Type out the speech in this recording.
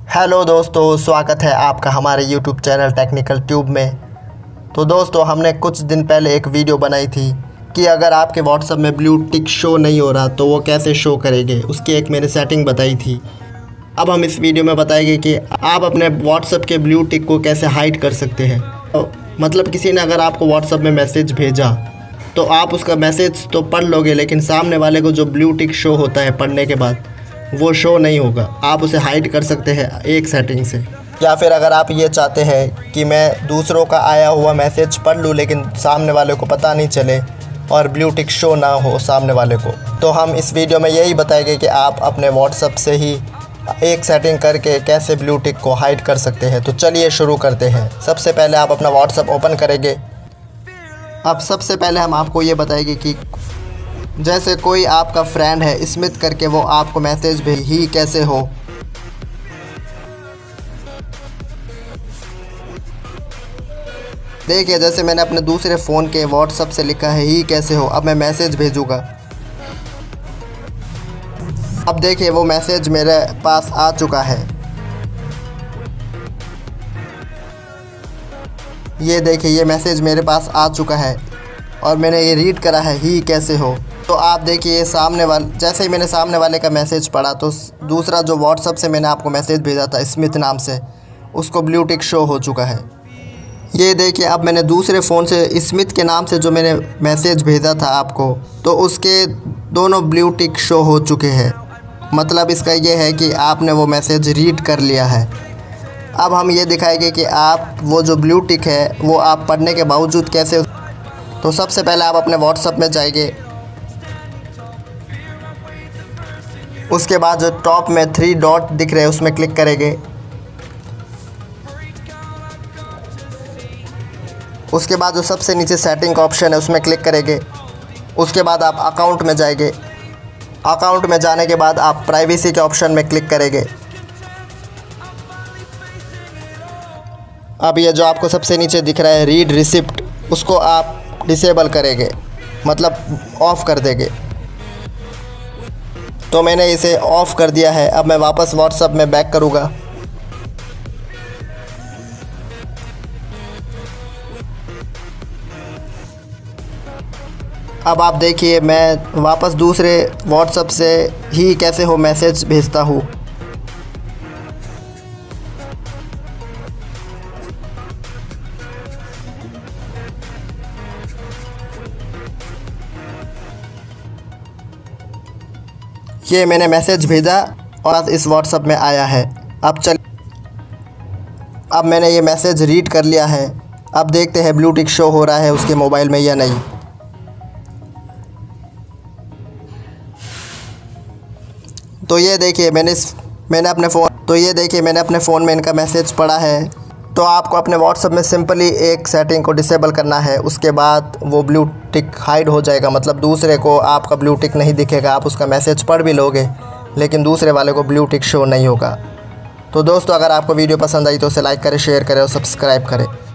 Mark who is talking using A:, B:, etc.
A: Hello दोस्तों, स्वागत है आपका हमारे यूट्यूब चैनल टेक्निकल ट्यूब में। तो दोस्तों, हमने कुछ दिन पहले एक वीडियो बनाई थी कि अगर आपके व्हाट्सएप में ब्लू टिक शो नहीं हो रहा तो वो कैसे शो करेंगे, उसकी एक मैंने सेटिंग बताई थी। अब हम इस वीडियो में बताएंगे कि आप अपने व्हाट्सएप के ब्लू टिक को कैसे हाइड कर सकते हैं। तो मतलब किसी ने अगर आपको व्हाट्सएप में मैसेज भेजा तो आप उसका मैसेज तो पढ़ लोगे, लेकिन सामने वाले को जो ब्लू टिक शो होता है पढ़ने के बाद वो शो नहीं होगा। आप उसे हाइड कर सकते हैं एक सेटिंग से। या फिर अगर आप ये चाहते हैं कि मैं दूसरों का आया हुआ मैसेज पढ़ लूँ लेकिन सामने वाले को पता नहीं चले और ब्लू टिक शो ना हो सामने वाले को, तो हम इस वीडियो में यही बताएंगे कि आप अपने व्हाट्सएप से ही एक सेटिंग करके कैसे ब्लू टिक को हाइड कर सकते हैं। तो चलिए शुरू करते हैं। सबसे पहले आप अपना व्हाट्सएप ओपन करेंगे। अब सबसे पहले हम आपको ये बताएंगे कि जैसे कोई आपका फ्रेंड है स्मिथ करके, वो आपको मैसेज भेज ही कैसे हो। देखिए, जैसे मैंने अपने दूसरे फ़ोन के व्हाट्सएप से लिखा है ही कैसे हो। अब मैं मैसेज भेजूँगा। अब देखिए वो मैसेज मेरे पास आ चुका है। ये देखिए ये मैसेज मेरे पास आ चुका है और मैंने ये रीड करा है ही कैसे हो। तो आप देखिए सामने वाले, जैसे ही मैंने सामने वाले का मैसेज पढ़ा तो दूसरा जो व्हाट्सएप से मैंने आपको मैसेज भेजा था स्मिथ नाम से, उसको ब्लू टिक शो हो चुका है। ये देखिए अब मैंने दूसरे फ़ोन से स्मिथ के नाम से जो मैंने मैसेज भेजा था आपको, तो उसके दोनों ब्लू टिक शो हो चुके हैं। मतलब इसका ये है कि आपने वो मैसेज रीड कर लिया है। अब हम ये दिखाएंगे कि आप वो जो ब्लू टिक है वो आप पढ़ने के बावजूद कैसे। तो सबसे पहले आप अपने व्हाट्सएप में जाएंगे। उसके बाद जो टॉप में 3 डॉट दिख रहे हैं उसमें क्लिक करेंगे। उसके बाद जो सबसे नीचे सेटिंग का ऑप्शन है उसमें क्लिक करेंगे। उसके बाद आप अकाउंट में जाएंगे। अकाउंट में जाने के बाद आप प्राइवेसी के ऑप्शन में क्लिक करेंगे। अब ये जो आपको सबसे नीचे दिख रहा है रीड रिसिप्ट, उसको आप डिसेबल करेंगे, मतलब ऑफ़ कर देंगे। तो मैंने इसे ऑफ़ कर दिया है। अब मैं वापस व्हाट्सएप में बैक करूँगा। अब आप देखिए मैं वापस दूसरे व्हाट्सएप से ही कैसे हो मैसेज भेजता हूँ। ये मैंने मैसेज भेजा और इस व्हाट्सएप में आया है। अब मैंने ये मैसेज रीड कर लिया है। अब देखते हैं ब्लू टिक शो हो रहा है उसके मोबाइल में या नहीं। तो ये देखिए मैंने अपने फ़ोन में इनका मैसेज पढ़ा है। तो आपको अपने व्हाट्सएप में सिंपली एक सेटिंग को डिसेबल करना है। उसके बाद वो ब्लू टिक हाइड हो जाएगा, मतलब दूसरे को आपका ब्लू टिक नहीं दिखेगा। आप उसका मैसेज पढ़ भी लोगे लेकिन दूसरे वाले को ब्लू टिक शो नहीं होगा। तो दोस्तों, अगर आपको वीडियो पसंद आई तो उसे लाइक करें, शेयर करें और सब्सक्राइब करें।